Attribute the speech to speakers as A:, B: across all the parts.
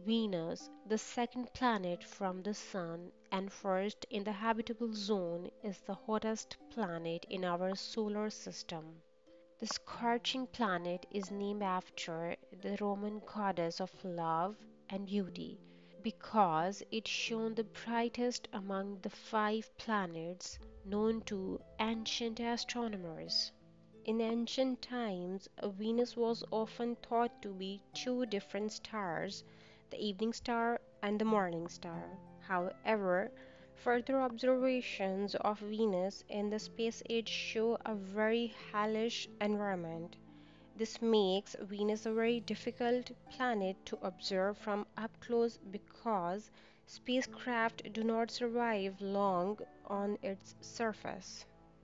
A: Venus, the second planet from the Sun and first in the habitable zone, is the hottest planet in our solar system. The scorching planet is named after the Roman goddess of love and beauty because it shone the brightest among the five planets known to ancient astronomers. In ancient times, Venus was often thought to be two different stars, the evening star and the morning star. However, further observations of Venus in the space age show a very hellish environment. This makes Venus a very difficult planet to observe from up close because spacecraft do not survive long on its surface.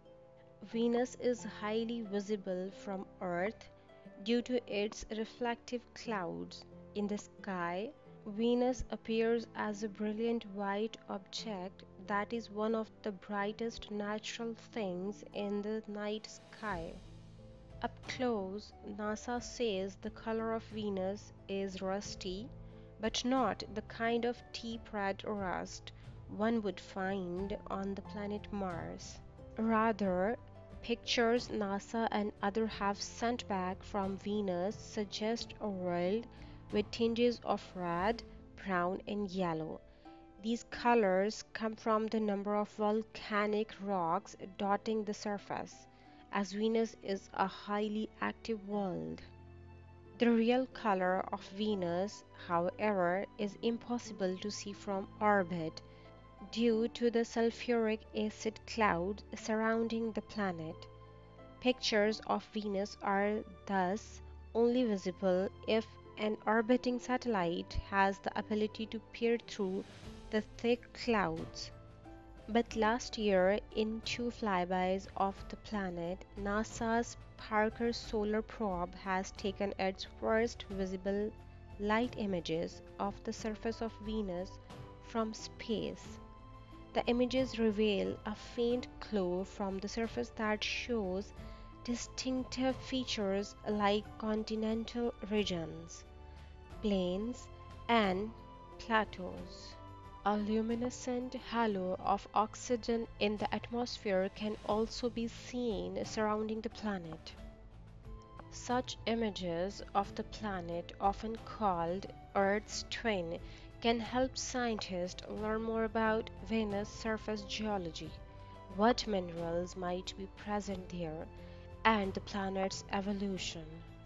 A: Venus is highly visible from Earth due to its reflective clouds. In the sky, Venus appears as a brilliant white object that is one of the brightest natural things in the night sky. Up close, NASA says the color of Venus is rusty, but not the kind of deep red rust one would find on the planet Mars. Rather, pictures NASA and others have sent back from Venus suggest a world with tinges of red, brown, and yellow. These colors come from the number of volcanic rocks dotting the surface, as Venus is a highly active world. The real color of Venus, however, is impossible to see from orbit due to the sulfuric acid cloud surrounding the planet. Pictures of Venus are thus only visible if an orbiting satellite has the ability to peer through the thick clouds. But last year, in two flybys of the planet, NASA's Parker Solar Probe has taken its first visible light images of the surface of Venus from space. The images reveal a faint glow from the surface that shows distinctive features like continental regions, plains, and plateaus. A luminescent halo of oxygen in the atmosphere can also be seen surrounding the planet. Such images of the planet, often called Earth's twin, can help scientists learn more about Venus' surface geology, what minerals might be present there, and the planet's evolution.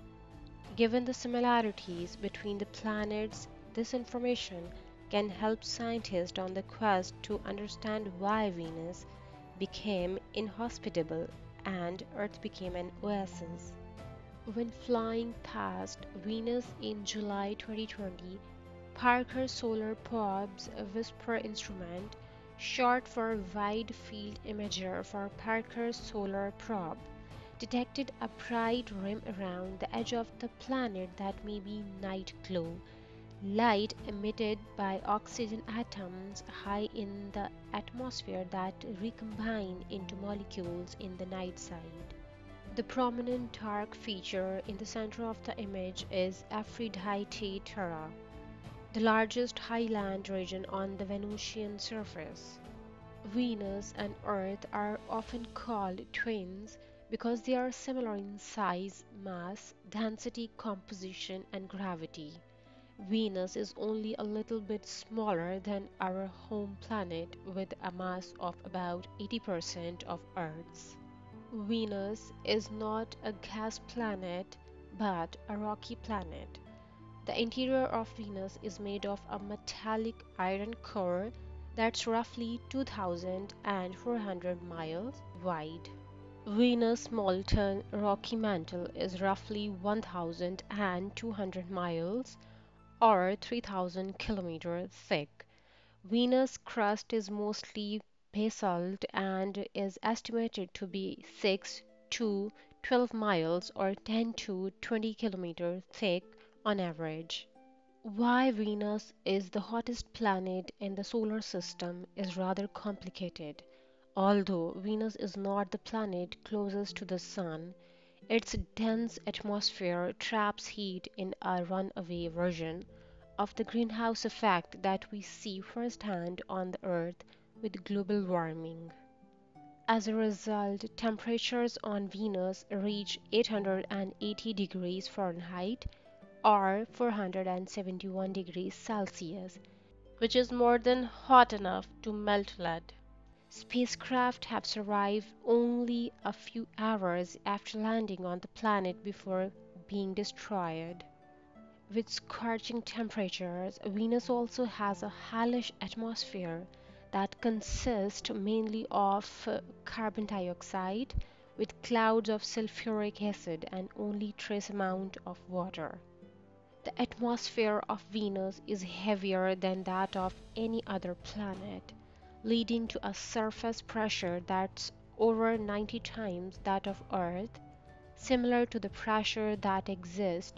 A: Given the similarities between the planets, this information can help scientists on the quest to understand why Venus became inhospitable and Earth became an oasis. When flying past Venus in July 2020, Parker Solar Probe's Whisper instrument, short for Wide Field Imager for Parker Solar Probe, detected a bright rim around the edge of the planet that may be night glow, light emitted by oxygen atoms high in the atmosphere that recombine into molecules in the night side. The prominent dark feature in the center of the image is Aphrodite Terra, the largest highland region on the Venusian surface. Venus and Earth are often called twins because they are similar in size, mass, density, composition, and gravity. Venus is only a little bit smaller than our home planet with a mass of about 80% of Earth's. Venus is not a gas planet but a rocky planet. The interior of Venus is made of a metallic iron core that's roughly 2,400 miles wide. Venus' molten rocky mantle is roughly 1,200 miles or 3,000 kilometers thick. Venus' crust is mostly basalt and is estimated to be 6 to 12 miles or 10 to 20 kilometers thick on average. Why Venus is the hottest planet in the solar system is rather complicated. Although Venus is not the planet closest to the Sun, its dense atmosphere traps heat in a runaway version, of the greenhouse effect that we see firsthand on the Earth with global warming. As a result, temperatures on Venus reach 880 degrees Fahrenheit or 471 degrees Celsius, which is more than hot enough to melt lead. Spacecraft have survived only a few hours after landing on the planet before being destroyed. With scorching temperatures, Venus also has a hellish atmosphere that consists mainly of carbon dioxide, with clouds of sulfuric acid and only trace amount of water. The atmosphere of Venus is heavier than that of any other planet, leading to a surface pressure that's over 90 times that of Earth, similar to the pressure that exists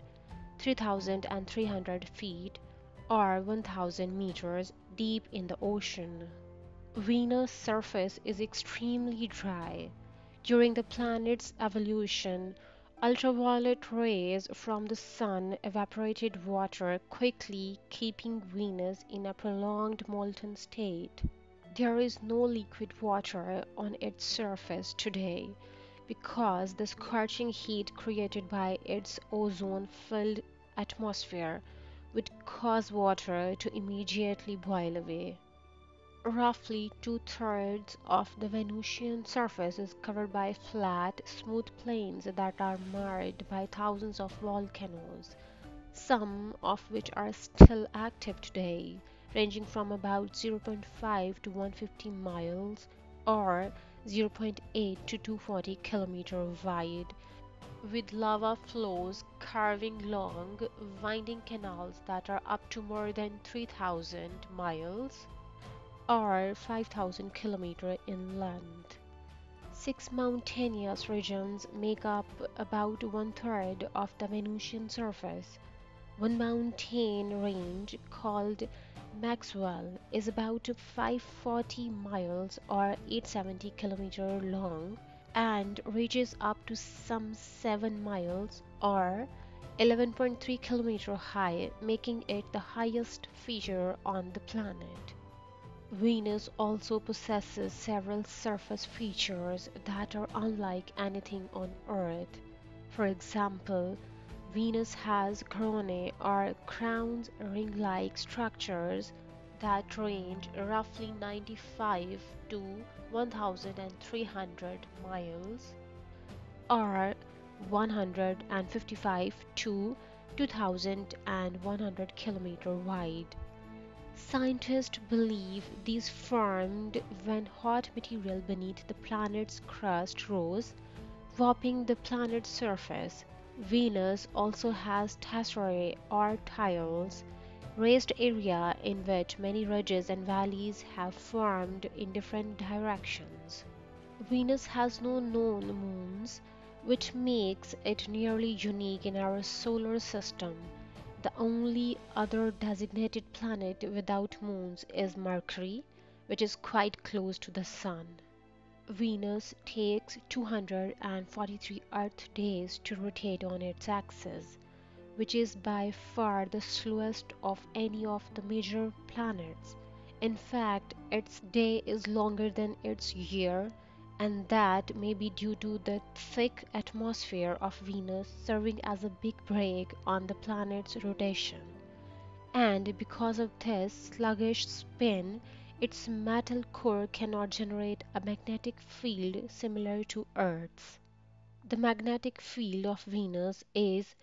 A: 3,300 feet or 1,000 meters deep in the ocean. Venus' surface is extremely dry. During the planet's evolution, ultraviolet rays from the sun evaporated water quickly, keeping Venus in a prolonged molten state. There is no liquid water on its surface today because the scorching heat created by its ozone-filled atmosphere would cause water to immediately boil away. Roughly two-thirds of the Venusian surface is covered by flat, smooth plains that are marred by thousands of volcanoes, some of which are still active today, ranging from about 0.5 to 150 miles or zero point 0.8 to 240 kilometers wide, with lava flows carving long, winding canals that are up to more than 3,000 miles or 5,000 kilometers in length. Six mountainous regions make up about one-third of the Venusian surface. One mountain range, called Maxwell, is about 540 miles or 870 kilometers long and reaches up to some 7 miles or 11.3 kilometers high, making it the highest feature on the planet. Venus also possesses several surface features that are unlike anything on Earth. For example, Venus has coronae or crowns ring-like structures that range roughly 95 to 1,300 miles or 155 to 2,100 kilometers wide. Scientists believe these formed when hot material beneath the planet's crust rose, warping the planet's surface. Venus also has tesserae or tiles, raised area in which many ridges and valleys have formed in different directions. Venus has no known moons, which makes it nearly unique in our solar system. The only other designated planet without moons is Mercury, which is quite close to the Sun. Venus takes 243 Earth days to rotate on its axis, which is by far the slowest of any of the major planets. In fact, its day is longer than its year, and that may be due to the thick atmosphere of Venus serving as a big brake on the planet's rotation. And because of this sluggish spin, its metal core cannot generate a magnetic field similar to Earth's. The magnetic field of Venus is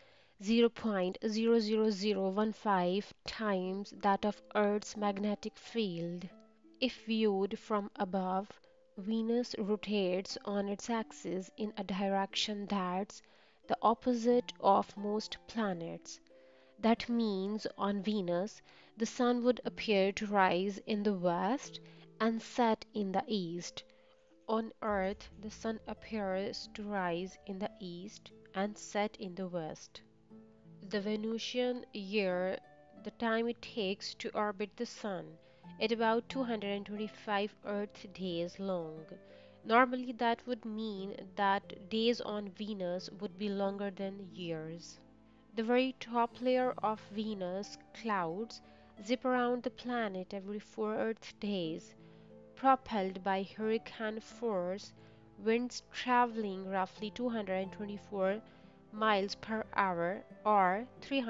A: 0.00015 times that of Earth's magnetic field. If viewed from above, Venus rotates on its axis in a direction that's the opposite of most planets. That means on Venus, the sun would appear to rise in the west and set in the east. On Earth, the sun appears to rise in the east and set in the west. The Venusian year, the time it takes to orbit the sun, is about 225 Earth days long. Normally, that would mean that days on Venus would be longer than years. The very top layer of Venus clouds zip around the planet every 4 Earth days, propelled by hurricane force winds traveling roughly 224 miles per hour or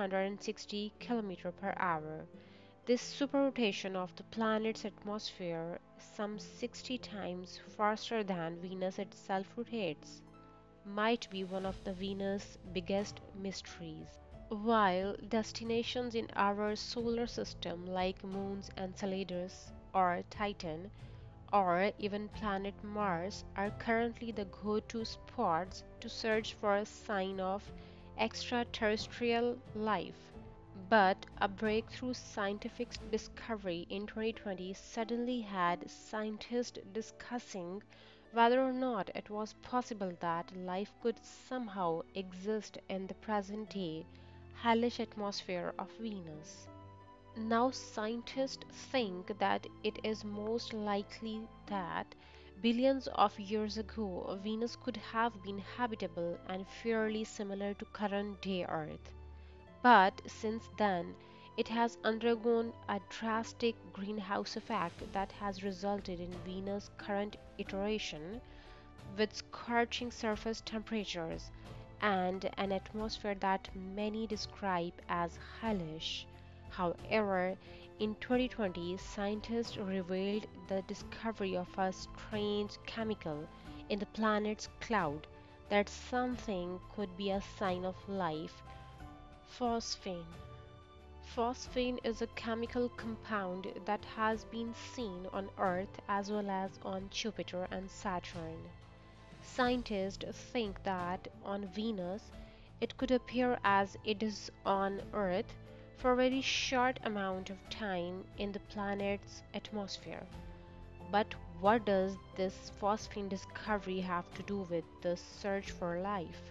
A: 360 km per hour. This superrotation of the planet's atmosphere, some 60 times faster than Venus itself rotates, might be one of the Venus' biggest mysteries. While destinations in our solar system like moons Enceladus or Titan or even planet Mars are currently the go-to spots to search for a sign of extraterrestrial life. But a breakthrough scientific discovery in 2020 suddenly had scientists discussing whether or not it was possible that life could somehow exist in the present-day hellish atmosphere of Venus. Now, scientists think that it is most likely that billions of years ago, Venus could have been habitable and fairly similar to current day Earth. But since then, it has undergone a drastic greenhouse effect that has resulted in Venus' current iteration with scorching surface temperatures and an atmosphere that many describe as hellish. However, in 2020, scientists revealed the discovery of a strange chemical in the planet's cloud that something could be a sign of life. Phosphine. Phosphine is a chemical compound that has been seen on Earth as well as on Jupiter and Saturn. Scientists think that on Venus it could appear as it is on Earth for a very short amount of time in the planet's atmosphere. But what does this phosphine discovery have to do with the search for life?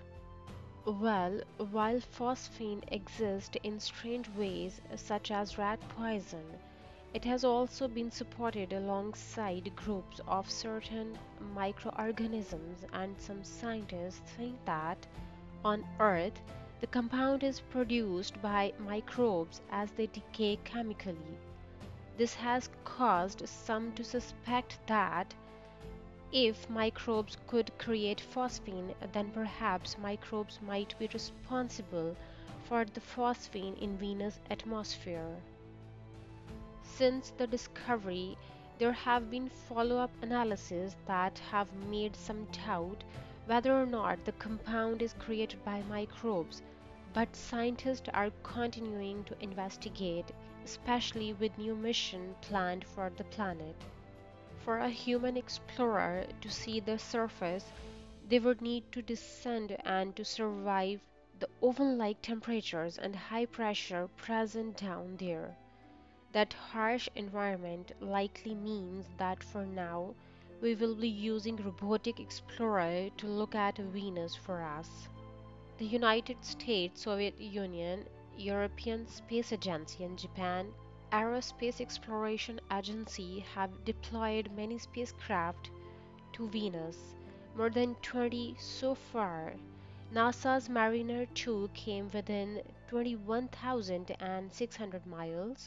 A: Well, while phosphine exists in strange ways, such as rat poison, it has also been supported alongside groups of certain microorganisms, and some scientists think that on Earth the compound is produced by microbes as they decay chemically. This has caused some to suspect that if microbes could create phosphine, then perhaps microbes might be responsible for the phosphine in Venus' atmosphere. Since the discovery, there have been follow-up analyses that have made some doubt whether or not the compound is created by microbes, but scientists are continuing to investigate, especially with new mission planned for the planet. For a human explorer to see the surface, they would need to descend and to survive the oven-like temperatures and high pressure present down there. That harsh environment likely means that for now we will be using robotic explorer to look at Venus for us. The United States, Soviet Union, European Space Agency and Japan Aerospace Exploration Agency have deployed many spacecraft to Venus, more than 20 so far. NASA's Mariner 2 came within 21,600 miles,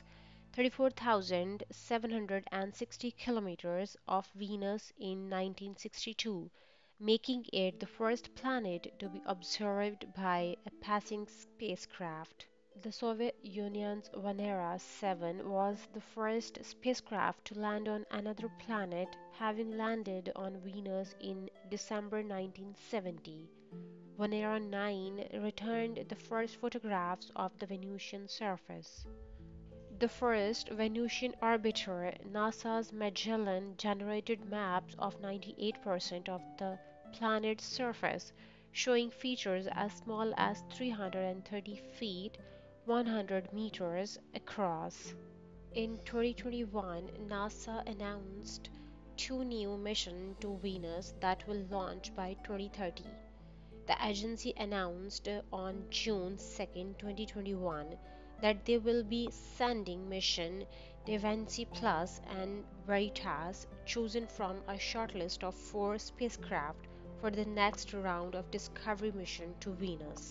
A: 34,760 kilometers of Venus in 1962, making it the first planet to be observed by a passing spacecraft. The Soviet Union's Venera 7 was the first spacecraft to land on another planet, having landed on Venus in December 1970. Venera 9 returned the first photographs of the Venusian surface. The first Venusian orbiter, NASA's Magellan, generated maps of 98% of the planet's surface, showing features as small as 330 feet (100 meters) across. In 2021, NASA announced two new missions to Venus that will launch by 2030. The agency announced on June 2, 2021 that they will be sending mission Devancy Plus and Veritas, chosen from a shortlist of 4 spacecraft for the next round of discovery mission to Venus.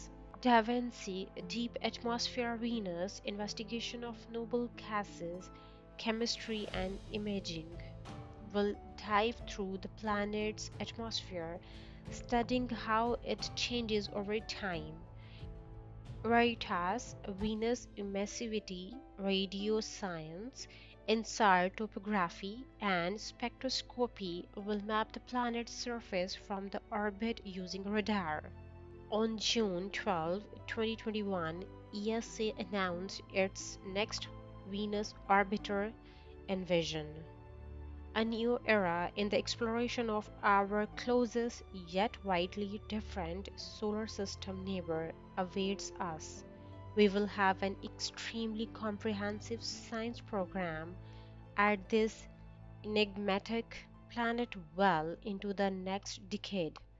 A: Da Vinci, Deep Atmosphere Venus, Investigation of Noble Gases, Chemistry and Imaging, will dive through the planet's atmosphere, studying how it changes over time. Veritas, Venus Emissivity, Radio Science, InSAR Topography, and Spectroscopy will map the planet's surface from the orbit using radar. On June 12, 2021, ESA announced its next Venus orbiter, Envision. A new era in the exploration of our closest yet widely different solar system neighbor awaits us. We will have an extremely comprehensive science program at this enigmatic planet well into the next decade.